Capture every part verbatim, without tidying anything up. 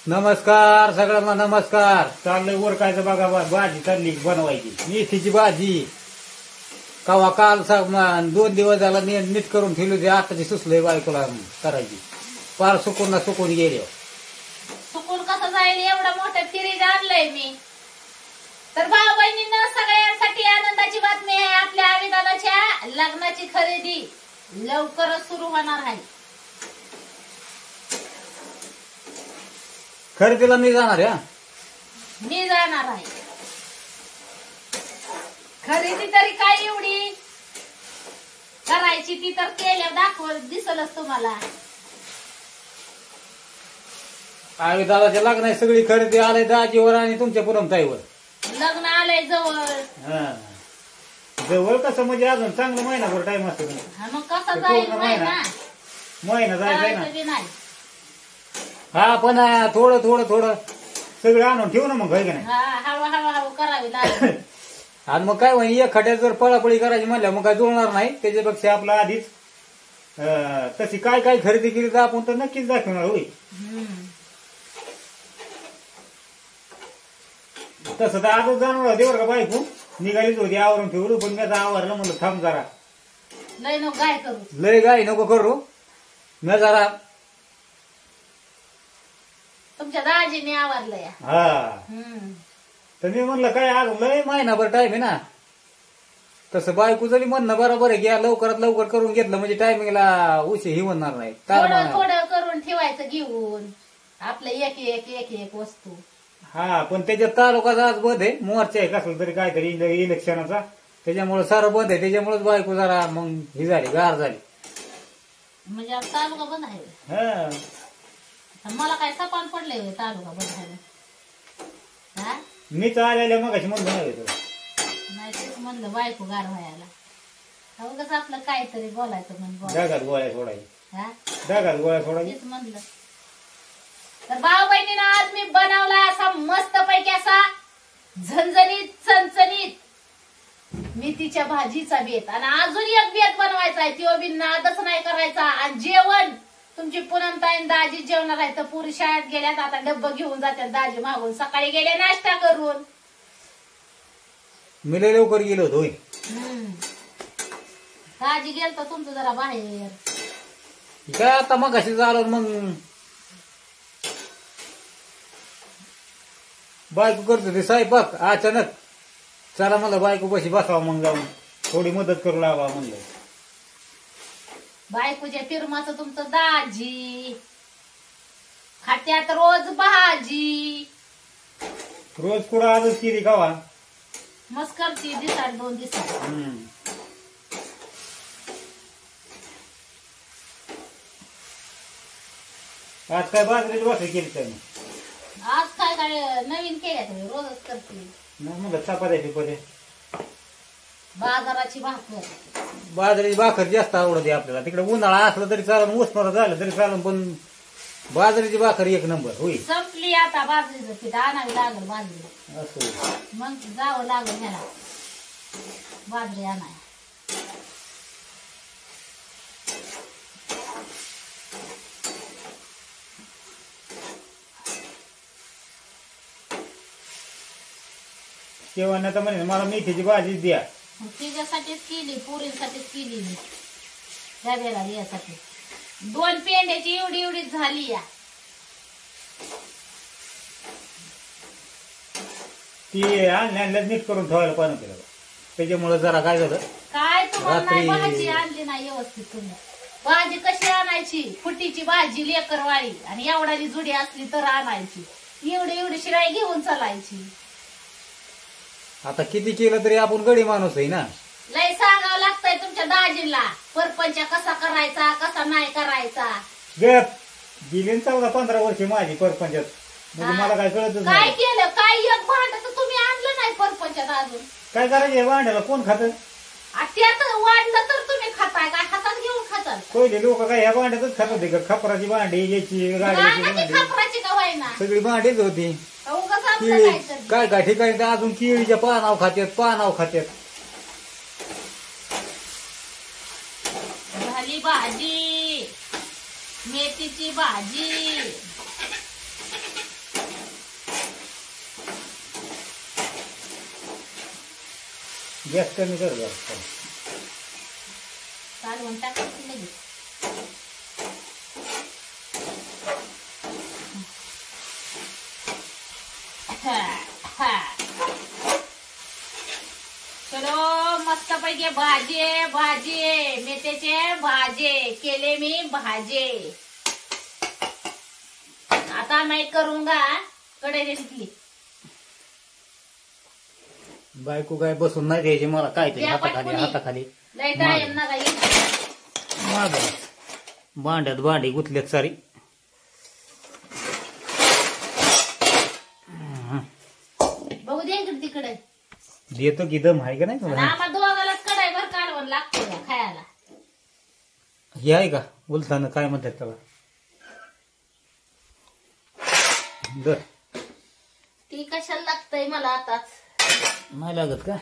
नमस्कार सगळ्यांना नमस्कार. चाललंय वर काय बघा भाजी चालली बनवायची मेथीची भाजी. कवा काल दोन दिवस झाला नीट करून ठेवली होती. आताची सुचलंय बायकोला करायची. पार सुकून ना सुकून गेले. सुकून कसं जाईल एवढं मोठं फ्रीज आणलंय मी. तर भाऊ बहिणींना सगळ्यांसाठी आनंदाची बातमी आहे. आपल्या आविदादाच्या लग्नाची खरेदी लवकरच सुरू होणार आहे. खरेदीला मी जाणार आहे. मी जाणार आहे. खरेदी तरी काय एवढी करायची ती तर केल्या दाखवत दिसलच तुम्हाला. आम्ही दादाच्या लग्नाची सगळी खरेदी आले दाजीवर आणि तुमच्या पुरमताईवर. लग्न आलंय जवळ. हा जवळ कसं म्हणजे अजून चांगलं महिनाभर टाइम असतो. मग कसं जाईल महिना महिना जायचं करायचं नाही. हा पण थोडं थोडं थोडं सगळं आणून ठेवू ना मग काय का नाही. हा हळू हळू हळू करावी लागेल. आणि मग काय होईल एक खड्यात जर पळापळी करायची म्हणल्या मग काय जुळणार नाही. त्याच्यापेक्षा आपलं आधीच तशी काय काय खरेदी केली तर आपण तर नक्कीच दाखवणार होईल. तसं तर आजच जाणार होते बरं का बायको निघालीच होती आवरून ठेवलं. पण मी आता आवरलं म्हणलं थांब जरा लय नको गाय करू लय गाय नको करू. मी जरा तुमच्या दाजीने आवरलं या. हा तर मी म्हणलं काय आज लय महिनाभर टाइम आहे ना. तसं बायको जरी म्हणणं बरोबर आहे घ्या लवकरात लवकर करून घेतलं म्हणजे टायमिंगला उशीर ही होणार नाही. थोडं थोडं करून ठेवायचं घेऊन आपलं एक एक एक एक वस्तू. हा पण त्याच्यात तालुकाचा आज बंद आहे. मोर्चा आहे कसला तरी काहीतरी इलेक्शनाचा. त्याच्यामुळे सारं बंद आहे. त्याच्यामुळेच बायको जरा मग ही झाली गार झाली. म्हणजे आज तालुका बंद आहे. हा मला काय सपान पडलंय तालुका बंद आहे. हा मीच आलेल्या मग अशी म्हणून नाही तेच म्हणलं बायको गार व्हायला. उगाच आपलं काहीतरी बोलायचं म्हणून डागात गोळ्या सोडायची. हा डागात गोळ्या सोडायची तेच म्हणलं. तर भाऊ बहिणीनं आज मी बनवला असा मस्त पैकी असा झणझणीत चणचणीत मेथीच्या भाजीचा बेत. आणि अजून एक बेत बनवायचा आहे. तो बी नादच नाही करायचा. आणि जेवण तुमची पुनमताईन दाजी जेवणार आहे. तर पुरी शाळेत गेल्यात आता डब्बा घेऊन जातात दाजी मागून. सकाळी गेले नाश्ता करून. मी लय लवकर गेलो होतो. दाजी गेल तर तुमचं जरा बाहेर काय आता मग अशी झालं मग बायको करत होती स्वयंपाक. अचानक चला म्हणलं बायको बशी बसावं मग जाऊन थोडी मदत करू लावा म्हणलं. बायकोच्या फिरमाचं तुमचं दाजी खात्यात रोज भाजी. रोज कुठं आजच केली कावा मस्त करते दिसाड दोन दिवसात. आज काय बाजरीची भाकरी केली काय आज काय काय नवीन केल्या तुम्ही रोजच करते. म्हणलं चपात्याची पदे बाजाराची भाकर. बाजरीची भाकर जास्त आवडते आपल्याला. तिकडे उन्हाळा असला तरी चालून उष्णता झालं तरी चालून पण बाजरीची भाकर एक नंबर होईल. संपली आता बाजरीचं पीठ आणावी लागल. बाजरी असं मग जावं लागल ह्याला बाजरी आणाय. केव्हा नाही तर म्हणे मला मेथीची भाजी द्या. तिच्यासाठीच केली पुरीसाठीच केली मी डब्याला यासाठी. दोन पेंड्याची एवढी एवढीच झाली या. ती आणल्या नीट करून ठेवायला पाणी केलं. त्याच्यामुळे जरा काय झालं काय तुम्हाला नाही भाजी आणली नाही व्यवस्थित. तुम्ही भाजी कशी आणायची फुटीची भाजी लेकरवाळी आणि एवढाली जुडी असली तर आणायची. एवढी एवढी शिराई घेऊन चालायची. आता किती केलं तरी आपण गडी माणूस आहे ना. लय सांगावं लागतंय तुमच्या दाजीला परपंच कसा करायचा कसा नाही करायचा. गप गेली चौदा पंधरा वर्ष माझी परपंचात. म्हणजे मला काय कळतच काय नाही. केलं काय एक भांड तर तुम्ही आणलं नाही परपंचात अजून. काय करायचं या भांड्याला कोण खात. त्यात वाढलं तर तुम्ही खाताय काय हातात घेऊन खाताल. पहिले लोक काय ह्या भांड्यातच खात होते का. खपराची भांडी याची गाडीची भांडी खापराची का वाईना सगळी भांडीच होती. केळी काय काय ठिकाणी तर अजून केळीच्या पानाव खात्यात पानाव खात्यात. झाली भाजी मेथीची भाजी. गॅस कमी कर जरा. कालवण टाकायचं लगेच. हा, हा. चलो मस्त पैकी भाजी भाजी मेथीचे भाजे केले मी भाजे. आता मैं करूंगा कढई घेतली. बायको काय बसून नाही द्यायची मला काय ते हाताखाली हाताखाली लय टाइम ना काही. माग भांड्यात भांडी गुतल्यात सारी. बघू दे इकडे तिकडे. देतो की दम आहे का नाही तुला? आम्हाला दोघालाच कढई भर कालवण लागतो का खायला. हे आहे का उलथानं काय म्हणतात त्याला? दर ती कशाला लागतंय मला आताच नाही लागत का?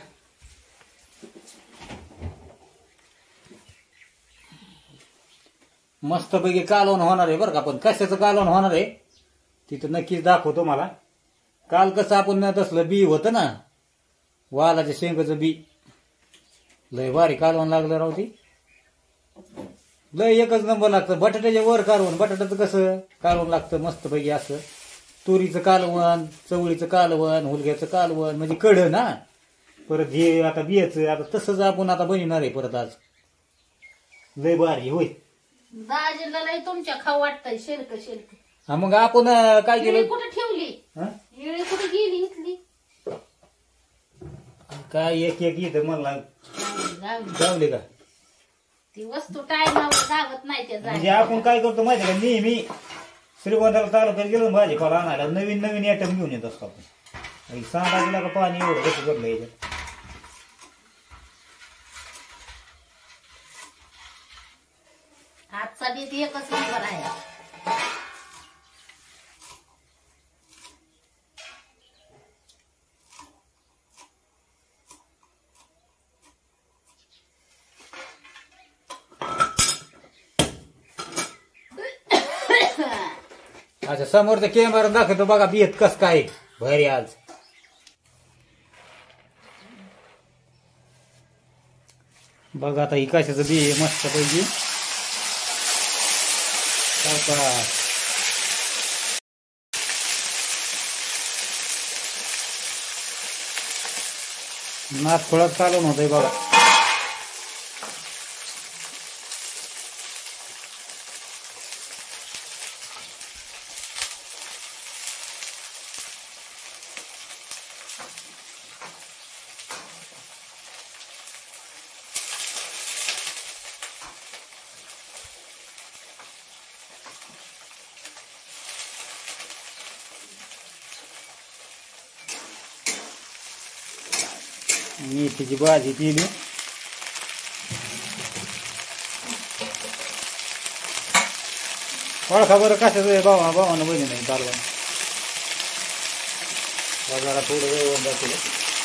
मस्त पैकी कालवण होणार आहे बरं का. पण कशाचं कालवण होणार आहे तिथं नक्कीच दाखवतो मला. काल कसं आपण तसलं बी होतं ना वालाच्या शेंगाचं बी लय भारी कालवण लागलं राव. ती लय एकच नंबर लागतं. बटाट्याच्या वर कालवण. बटाट्याचं कसं कालवण लागतं मस्त पैकी असं. तुरीचं कालवण, चवळीचं कालवण, हुलग्याचं कालवण म्हणजे कढ ना. परत हे आता बियाचं आता तसंच आपण आता बनवणार आहे परत आज. लय भारी होय. दाजीला लय तुमच्या खाऊ वाटतंय शेलक शेलक. हा मग आपण काय केलं? कुठे ठेवली? हा? येळी कुठे गेली इथली? काय एक एक इथं मला गावली. गावले का? ती वस्तू टायमावर गावत नाही त्या म्हणजे जागी. आपण काय करतो माहिती का नेहमी श्रीगोंद्याला तालुक्यात गेलो ना भाजीपाला आणायला नवीन नवीन आयटम घेऊन येत असतो आपण. सांगा गेला का पाणी एवढं कसं भरलं याच्यात. आजचा बीत एकच नंबर आहे. अच्छा समोरच्या कॅमेरा दाखवतो बघा बियत कस काय भारी आज. बघा आता ही कशाचं बी आहे मस्त पैकी. नाच खोळात चालवून होतंय बघा. मेथीची भाजी केली. ओळखा बरं कशाचं भावा भावानं बहिणी नाही कालवण. जरा थोडं वेळ दाखवलं.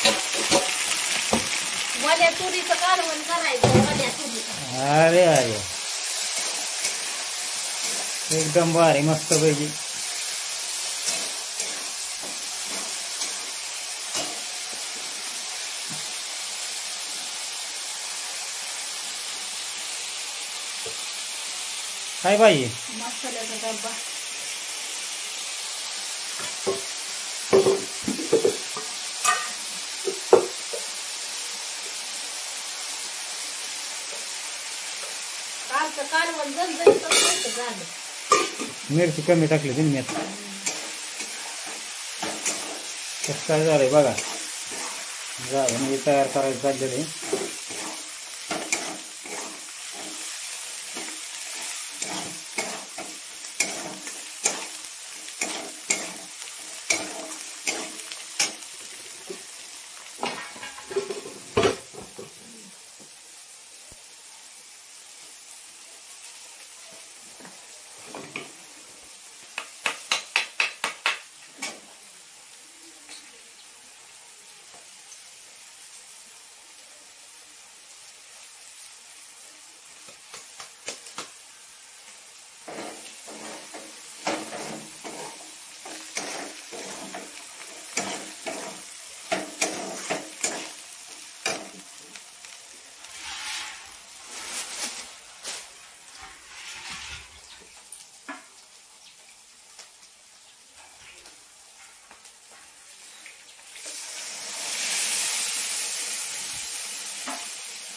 वल्या तुरीचं कालवण करायचं. वल्या तुरीचं. अरे अरे एकदम भारी मस्त पैकी. काय बाई मसाल्याचा डब्बा. कालचं कालवण जणजणीत झालं. मिरची कमी टाकली तुम्ही मी आता. कसं काय झालंय बघा. झालं म्हणजे तयार करायचं चाललेलं आहे.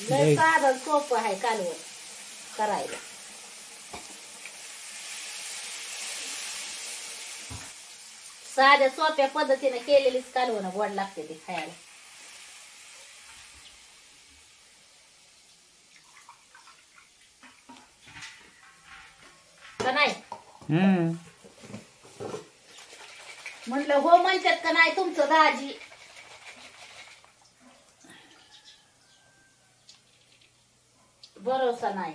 लय लय. साधं सोपं आहे कालवण करायला. साध्या सोप्या पद्धतीने केलेलीच कालवण गोड लागते ती खायला. का नाही हम्म म्हटलं हो म्हणतात का नाही तुमचं दाजी. भरोसा नाही.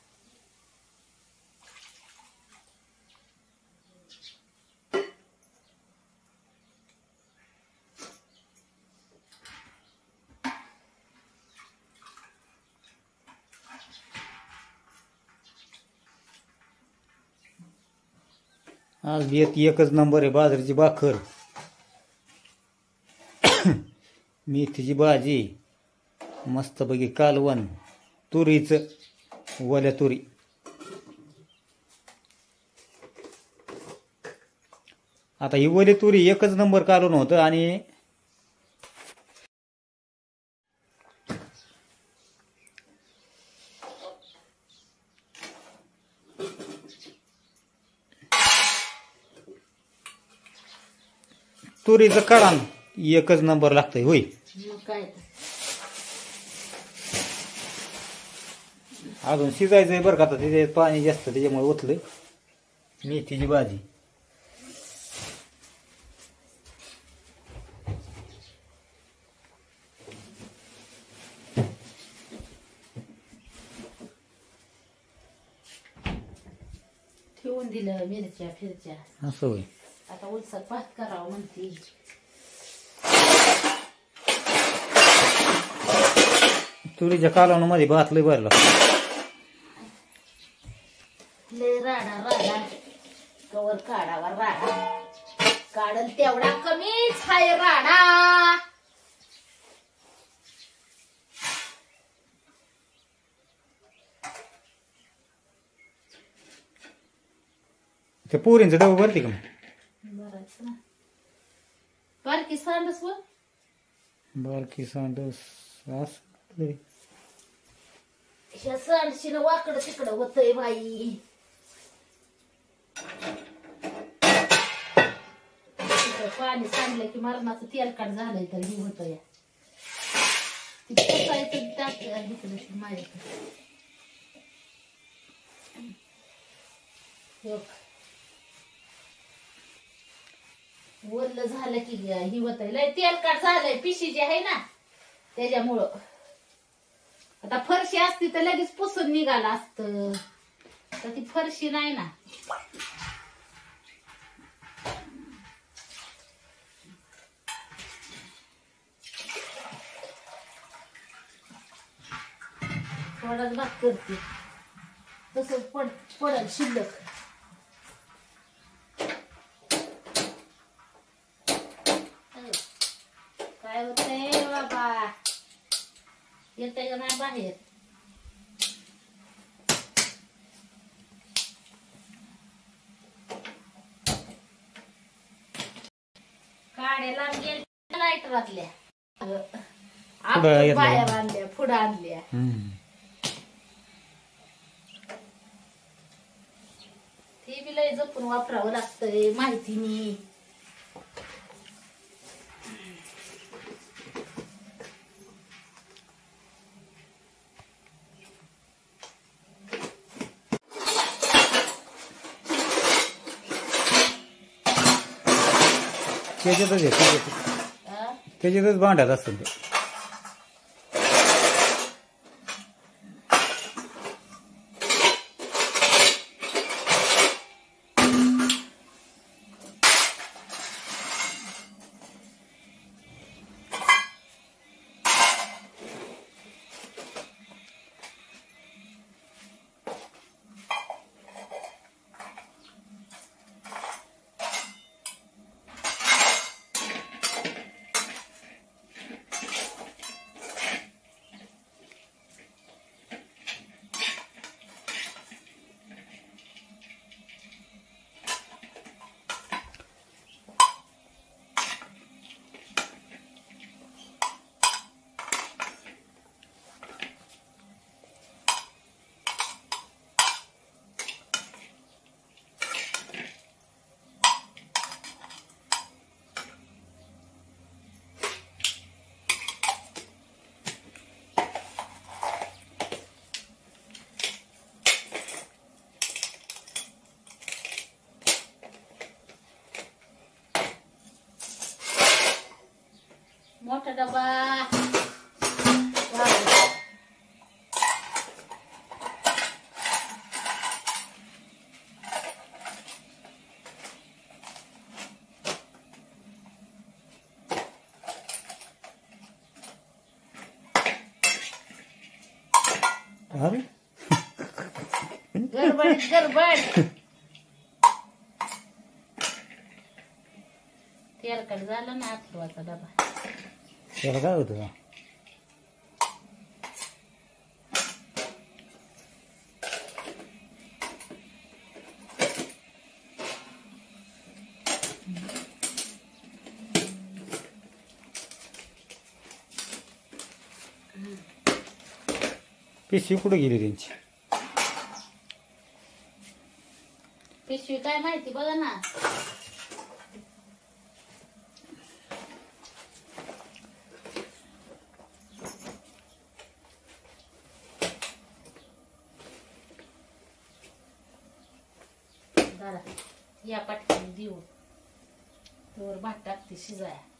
आज येत एकच नंबर आहे. बाजरीची भाकर, मेथीची भाजी, मस्तपैकी कालवण, तुरीचं वल्या तुरी. आता ही वली तुरी एकच नंबर कालवण होतं. आणि तुरीचं कडाण एकच नंबर लागतंय होय. मग काय तर. अजून शिजायचंय बरं का. आता तिथे पाणी जास्त त्याच्यामुळे ओतलंय. मेथीची भाजी, ठेवून दिलं मिरच्या फिरच्या. असं होय. आता उलसर भात करावं म्हणते. तुरीच्या कालवणामध्ये भात लय भरला. लय राडा राडा कवर काढावा राडा. काढल तेवढा कमीच हाय राडा. ते पोरींचं डबं भरते का मग? बराच ना. बारकी सांडस व बारकी सांडस असं लय. ह्या सांडशीनं वाकडं तिकडं होतय बाई. तिथं पाणी सांडलं की मरणाचं तेलकट झालंय तर हे होत या. ती पुसायचं टाक इकडे माझ्याकडे. वरलं झालं की ही होत लय तेलकट झालंय. पिशी जी आहे ना त्याच्यामुळं. आता फरशी असती तर लगेच पुसून निघाला असत. तर ती फरशी नाही ना. थोडाच भात करते तसंच पड पडल शिल्लक. काय होतंय बाबा. येतंय का नाही बाहेर. काड्याला गेल्या लाईट वाजल्या. बाहेर आणल्या पुढं आणल्या. ते बी लय जपून वापरावं लागतंय माहितीनी. त्याच्यातच आहे त्याच्यातच त्याच्यातच भांड्यात असतं ते. मोठा डबा वाढवला. अरे गडबड गडबड तेलकट झालं ना अथर्वाचा डबा. त्याला काय होतं? पिशवी कुठे गेली त्यांची? पिशवी काय माहिती बघा ना. या पटकन देऊ वर भात टाकते शिजाया.